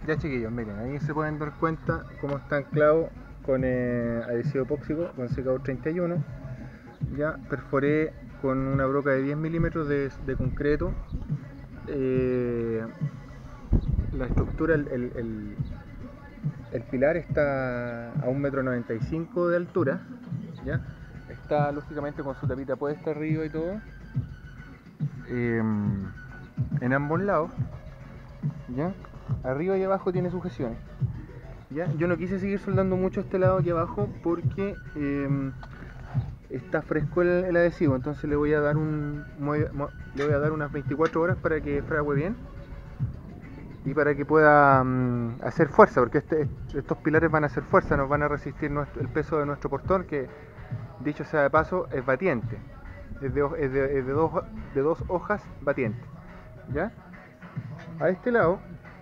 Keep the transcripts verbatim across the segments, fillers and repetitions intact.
Ya chiquillos, miren, ahí se pueden dar cuenta cómo está anclado con eh, adhesivo epóxico, con secador treinta y uno. Ya perforé con una broca de diez milímetros de, de concreto eh, la estructura, el, el, el, el pilar está a un metro noventa y cinco de altura, ¿ya? Está lógicamente con su tapita puesta arriba y todo, eh, en ambos lados, ¿ya? Arriba y abajo tiene sujeciones, ¿ya? Yo no quise seguir soldando mucho este lado aquí abajo porque eh, está fresco el, el adhesivo, entonces le voy a dar un le voy a dar unas veinticuatro horas para que frague bien y para que pueda um, hacer fuerza, porque este, estos pilares van a hacer fuerza, nos van a resistir nuestro, el peso de nuestro portón, que dicho sea de paso es batiente, es de, es de, es de, dos, de dos hojas batiente, ¿ya? A este lado,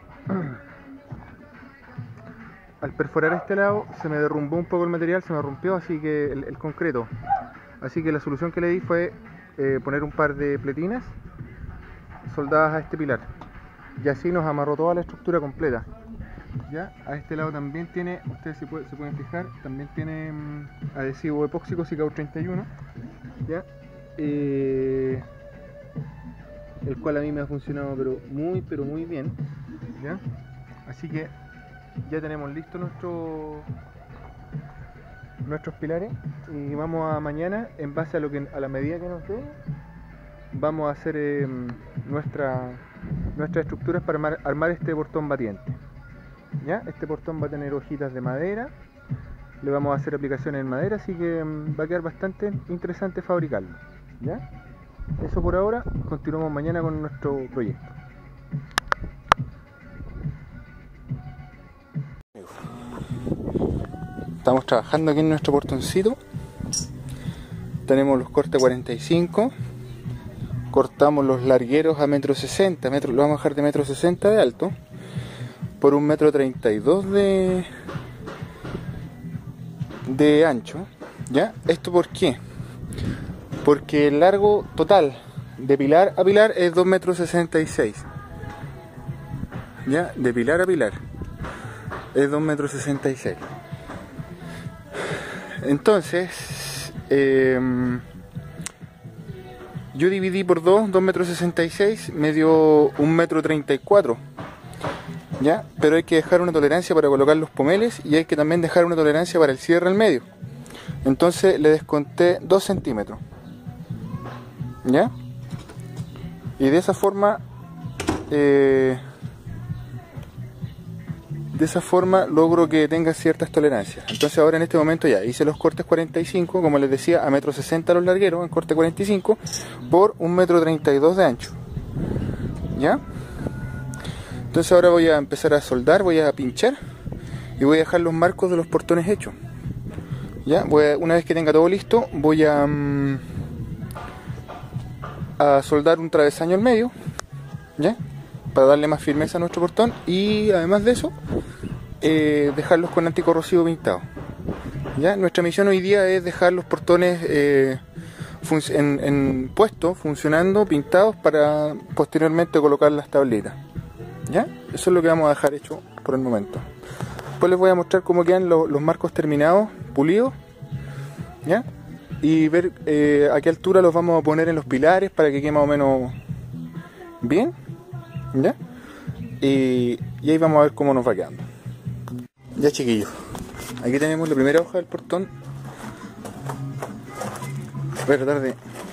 al perforar este lado se me derrumbó un poco el material, se me rompió así que el, el concreto, así que la solución que le di fue eh, poner un par de pletinas soldadas a este pilar, y así nos amarró toda la estructura completa. Ya, a este lado también tiene, ustedes se, puede, se pueden fijar, también tiene um, adhesivo epóxico secador treinta y uno, ya, eh, el cual a mí me ha funcionado pero muy pero muy bien, ya, así que ya tenemos listo nuestro, nuestros pilares y vamos a mañana, en base a lo que a la medida que nos dé, vamos a hacer eh, nuestra, nuestras estructuras para armar, armar este portón batiente. ¿Ya? Este portón va a tener hojitas de madera, le vamos a hacer aplicaciones en madera, así que um, va a quedar bastante interesante fabricarlo. ¿Ya? Eso por ahora, continuamos mañana con nuestro proyecto. Estamos trabajando aquí en nuestro portoncito. Tenemos los cortes cuarenta y cinco. Cortamos los largueros a metro sesenta, metro, lo vamos a dejar de metro sesenta de alto por un metro treinta y dos de de ancho, ¿ya? ¿Esto por qué? Porque el largo total de pilar a pilar es dos metros sesenta y seis, ¿ya? De pilar a pilar es dos metros sesenta y seis. Entonces eh, yo dividí por dos, dos metros sesenta y seis, me dio un metro treinta y cuatro, ¿ya? Pero hay que dejar una tolerancia para colocar los pomeles y hay que también dejar una tolerancia para el cierre al medio. Entonces le desconté dos centímetros, ¿ya? Y de esa forma eh, de esa forma logro que tenga ciertas tolerancias. Entonces ahora en este momento ya hice los cortes cuarenta y cinco, como les decía, a metro sesenta los largueros en corte cuarenta y cinco por un metro treinta y dos de ancho, ¿ya? Entonces ahora voy a empezar a soldar, voy a pinchar y voy a dejar los marcos de los portones hechos. ¿Ya? Voy a, una vez que tenga todo listo, voy a, um, a soldar un travesaño al medio, ¿ya? Para darle más firmeza a nuestro portón y además de eso, eh, dejarlos con anticorrosivo pintado. ¿Ya? Nuestra misión hoy día es dejar los portones eh, en, en puesto, funcionando, pintados para posteriormente colocar las tablitas. ¿Ya? Eso es lo que vamos a dejar hecho por el momento. Después les voy a mostrar cómo quedan los, los marcos terminados, pulidos, ¿ya? Y ver eh, a qué altura los vamos a poner en los pilares para que quede más o menos bien, ¿ya? Y, y ahí vamos a ver cómo nos va quedando. Ya chiquillos, aquí tenemos la primera hoja del portón. Voy a tratar de...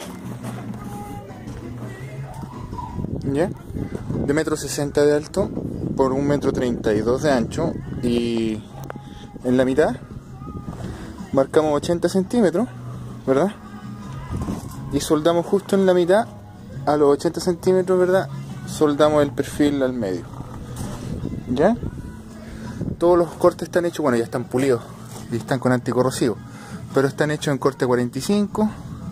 ¿Ya? De metro sesenta de alto por un metro treinta y dos de ancho, y en la mitad marcamos ochenta centímetros, ¿verdad? Y soldamos justo en la mitad, a los ochenta centímetros, ¿verdad? Soldamos el perfil al medio, ¿ya? Todos los cortes están hechos, bueno, ya están pulidos y están con anticorrosivo, pero están hechos en corte cuarenta y cinco,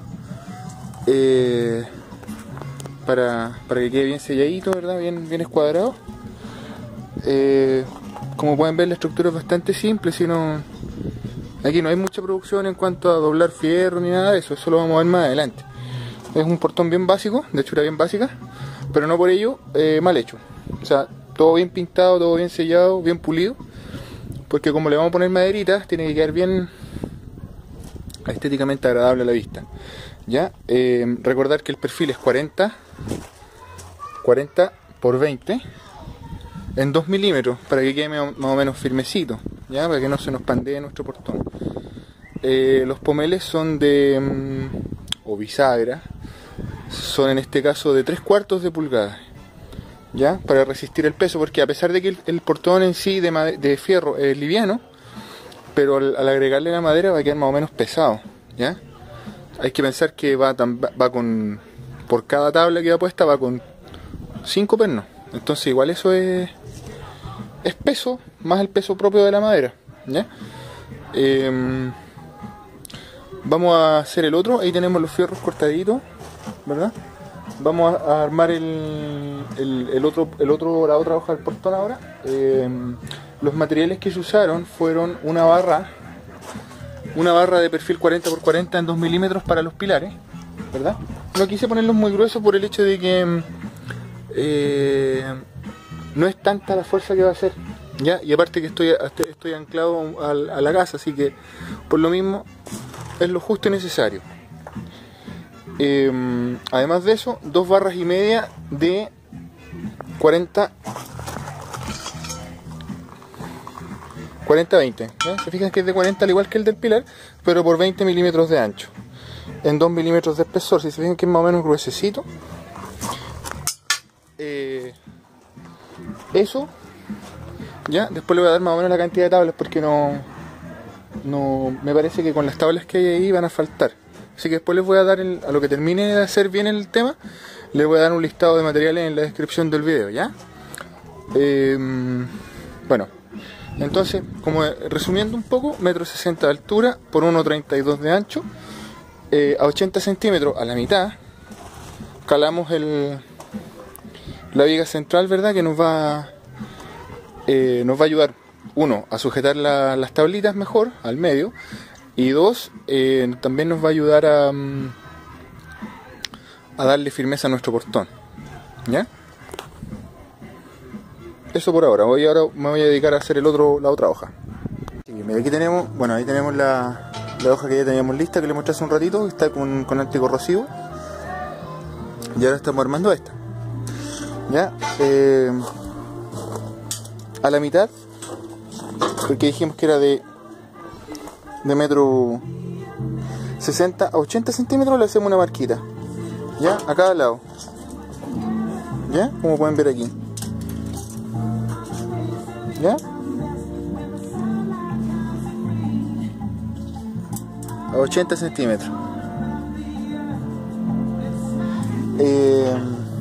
eh, Para, para que quede bien selladito, ¿verdad? Bien, bien escuadrado. Eh, como pueden ver, la estructura es bastante simple, sino aquí no hay mucha producción en cuanto a doblar fierro ni nada de eso, eso lo vamos a ver más adelante. Es un portón bien básico, de hechura bien básica, pero no por ello eh, mal hecho. O sea, todo bien pintado, todo bien sellado, bien pulido, porque como le vamos a poner maderitas, tiene que quedar bien estéticamente agradable a la vista. Ya, eh, recordar que el perfil es cuarenta por veinte en dos milímetros, para que quede más o menos firmecito, ya, para que no se nos pandee nuestro portón. Eh, los pomeles son de mmm, o bisagra, son en este caso de tres cuartos de pulgada, ya, para resistir el peso, porque a pesar de que el, el portón en sí de, de fierro es liviano, pero al, al agregarle la madera va a quedar más o menos pesado, ya. Hay que pensar que va, va con, por cada tabla que va puesta va con cinco pernos, entonces igual eso es, es peso, más el peso propio de la madera, ¿ya? Eh, vamos a hacer el otro, ahí tenemos los fierros cortaditos, ¿verdad? Vamos a, a armar el, el, el, otro, el otro, la otra hoja del portón ahora. Eh, los materiales que se usaron fueron una barra, una barra de perfil cuarenta por cuarenta en dos milímetros para los pilares, ¿verdad? No quise ponerlos muy gruesos por el hecho de que eh, no es tanta la fuerza que va a hacer, ¿ya? Y aparte que estoy, estoy anclado a, a la casa, así que por lo mismo es lo justo y necesario. Eh, además de eso, dos barras y media de cuarenta veinte, ¿eh? Se fijan que es de cuarenta al igual que el del pilar, pero por veinte milímetros de ancho, en dos milímetros de espesor. Si se fijan que es más o menos gruesecito, eh, eso, ya, después le voy a dar más o menos la cantidad de tablas, porque no, no me parece que con las tablas que hay ahí van a faltar. Así que después les voy a dar, el, a lo que termine de hacer bien el tema, les voy a dar un listado de materiales en la descripción del video, ¿ya? Eh, bueno, entonces, como resumiendo un poco, metro sesenta de altura por uno treinta y dos de ancho, eh, a ochenta centímetros a la mitad, calamos el, la viga central, ¿verdad? Que nos va, eh, nos va a ayudar, uno, a sujetar la, las tablitas mejor, al medio, y dos, eh, también nos va a ayudar a, a darle firmeza a nuestro portón, ¿ya? Eso por ahora. Hoy ahora me voy a dedicar a hacer el otro, la otra hoja. Aquí tenemos, bueno, ahí tenemos la, la hoja que ya teníamos lista, que le mostré hace un ratito, está con, con anticorrosivo. Y ahora estamos armando esta, ¿ya? Eh, a la mitad, porque dijimos que era de de metro sesenta a ochenta centímetros, le hacemos una marquita, ya, a cada lado, ya, como pueden ver aquí, ya, a ochenta centímetros. Eh,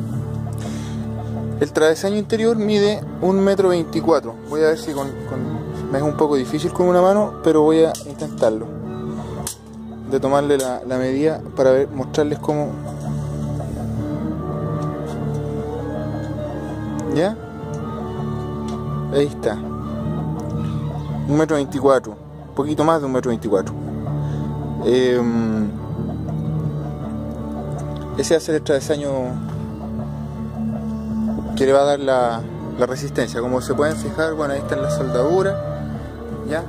el travesaño interior mide un metro veinticuatro. Voy a ver si con, con me es un poco difícil con una mano, pero voy a intentarlo, de tomarle la, la medida para ver, mostrarles cómo, ya, ahí está, un metro veinticuatro, un poquito más de un metro veinticuatro. Eh, ese va a ser el travesaño que le va a dar la, la resistencia. Como se pueden fijar, bueno, ahí están las soldaduras, ya,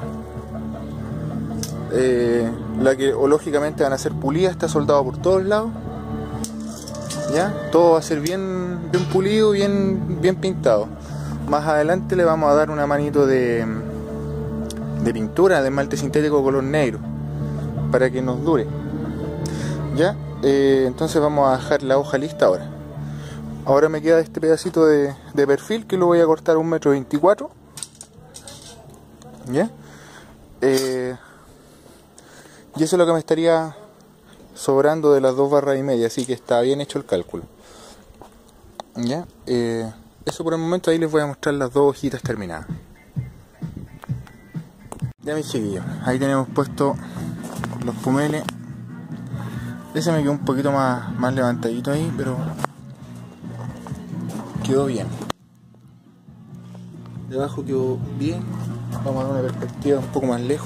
eh, la que o lógicamente van a ser pulidas, está soldado por todos lados, ya, todo va a ser bien, bien pulido, bien, bien pintado. Más adelante le vamos a dar una manito de, de pintura de esmalte sintético color negro para que nos dure, ya. Eh, entonces vamos a dejar la hoja lista ahora. Ahora me queda este pedacito de, de perfil, que lo voy a cortar a un metro veinticuatro, ¿ya? Eh, y eso es lo que me estaría sobrando de las dos barras y media, así que está bien hecho el cálculo, ¿ya? Eh, eso por el momento. Ahí les voy a mostrar las dos hojitas terminadas. Ya, mis chiquillos, ahí tenemos puesto los pomeles. Ese me quedó un poquito más, más levantadito ahí, pero quedó bien. De abajo quedó bien. Vamos a dar una perspectiva un poco más lejos.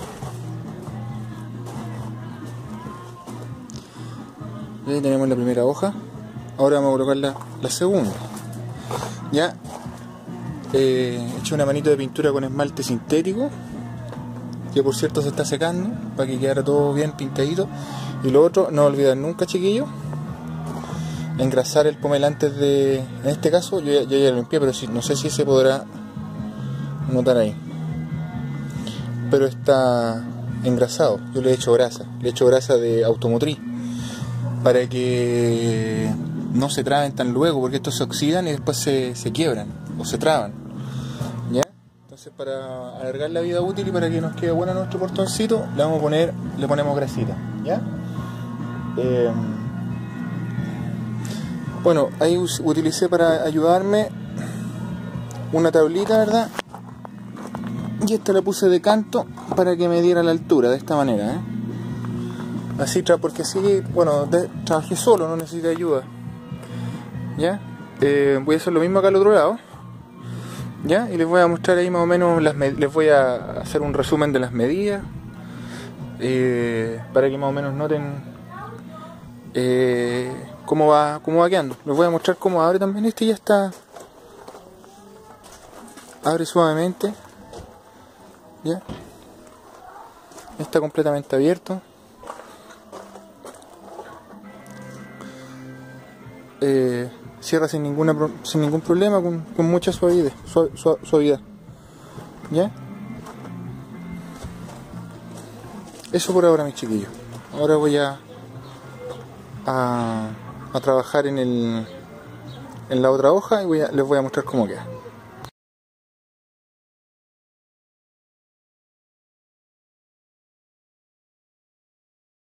Y ahí tenemos la primera hoja. Ahora vamos a colocar la, la segunda. Ya. eh, he hecho una manito de pintura con esmalte sintético, que por cierto se está secando para que quedara todo bien pintadito. Y lo otro, no olvidar nunca, chiquillos, engrasar el pomel antes de, en este caso yo ya, yo ya lo limpié, pero si, no sé si se podrá notar ahí, pero está engrasado. Yo le he hecho grasa, le he hecho grasa de automotriz para que no se traben tan luego, porque estos se oxidan y después se, se quiebran o se traban, ¿ya? Entonces, para alargar la vida útil y para que nos quede bueno nuestro portoncito, le vamos a poner, le ponemos grasita, ¿ya? Eh, bueno, ahí utilicé para ayudarme una tablita, ¿verdad? Y esta la puse de canto para que me diera la altura, de esta manera, ¿eh? Así, porque así, bueno, de, trabajé solo, no necesité ayuda, ¿ya? Eh, voy a hacer lo mismo acá al otro lado, ¿ya? Y les voy a mostrar ahí más o menos, las les voy a hacer un resumen de las medidas, eh, para que más o menos noten eh, cómo va, cómo va quedando. Les voy a mostrar cómo abre también. Este ya está, abre suavemente, ¿ya? Está completamente abierto. Eh, cierra sin ninguna sin ningún problema, con, con mucha suavidad, su, su, suavidad, ¿ya? Eso por ahora, mis chiquillos. Ahora voy a a, a trabajar en el en la otra hoja y voy a, les voy a mostrar cómo queda.